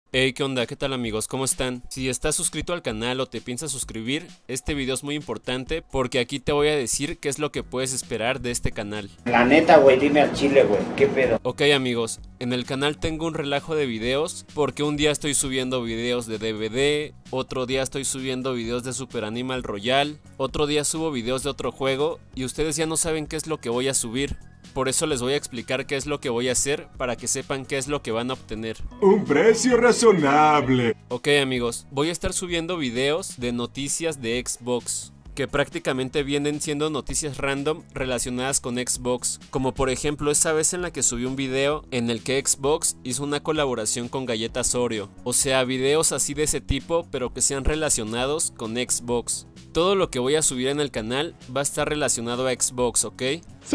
Hey, ¿qué onda? ¿Qué tal amigos? ¿Cómo están? Si estás suscrito al canal o te piensas suscribir, este video es muy importante porque aquí te voy a decir qué es lo que puedes esperar de este canal. La neta, güey, dime al chile, güey, ¿qué pedo? Ok amigos, en el canal tengo un relajo de videos porque un día estoy subiendo videos de DVD, otro día estoy subiendo videos de Super Animal Royale, otro día subo videos de otro juego y ustedes ya no saben qué es lo que voy a subir. Por eso les voy a explicar qué es lo que voy a hacer para que sepan qué es lo que van a obtener. Un precio razonable. Ok amigos, voy a estar subiendo videos de noticias de Xbox, que prácticamente vienen siendo noticias random relacionadas con Xbox, como por ejemplo esa vez en la que subí un video en el que Xbox hizo una colaboración con galletas Oreo, o sea, videos así de ese tipo pero que sean relacionados con Xbox. Todo lo que voy a subir en el canal va a estar relacionado a Xbox, ¿ok? ¡Sí!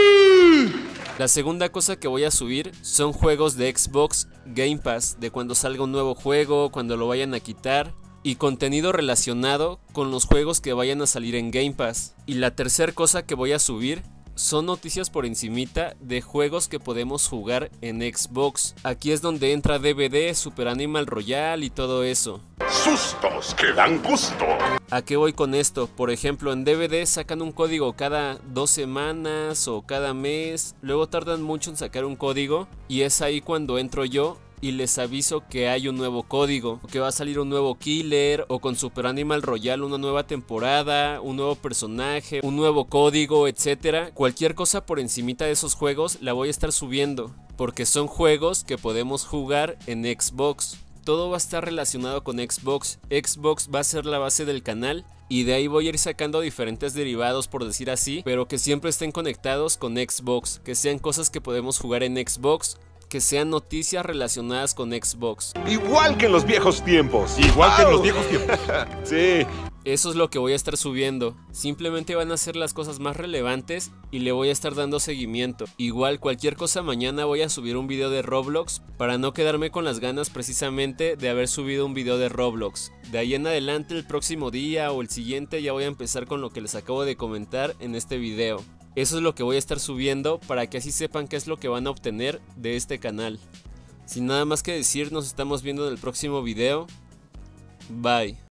La segunda cosa que voy a subir son juegos de Xbox Game Pass, de cuando salga un nuevo juego, cuando lo vayan a quitar, y contenido relacionado con los juegos que vayan a salir en Game Pass. Y la tercera cosa que voy a subir son noticias por encimita de juegos que podemos jugar en Xbox. Aquí es donde entra DVD, Super Animal Royale y todo eso. Sustos que dan gusto. ¿A qué voy con esto? Por ejemplo, en DVD sacan un código cada 2 semanas o cada mes, luego tardan mucho en sacar un código y es ahí cuando entro yo y les aviso que hay un nuevo código, que va a salir un nuevo killer o con Super Animal Royale una nueva temporada, un nuevo personaje, un nuevo código, etcétera. Cualquier cosa por encimita de esos juegos la voy a estar subiendo, porque son juegos que podemos jugar en Xbox. Todo va a estar relacionado con Xbox. Xbox va a ser la base del canal y de ahí voy a ir sacando diferentes derivados, por decir así, pero que siempre estén conectados con Xbox, que sean cosas que podemos jugar en Xbox, que sean noticias relacionadas con Xbox. Igual que en los viejos tiempos. Igual que en los viejos tiempos. Sí. Eso es lo que voy a estar subiendo. Simplemente van a ser las cosas más relevantes y le voy a estar dando seguimiento. Igual cualquier cosa mañana voy a subir un video de Roblox para no quedarme con las ganas precisamente de haber subido un video de Roblox. De ahí en adelante el próximo día o el siguiente ya voy a empezar con lo que les acabo de comentar en este video. Eso es lo que voy a estar subiendo para que así sepan qué es lo que van a obtener de este canal. Sin nada más que decir, nos estamos viendo en el próximo video. Bye.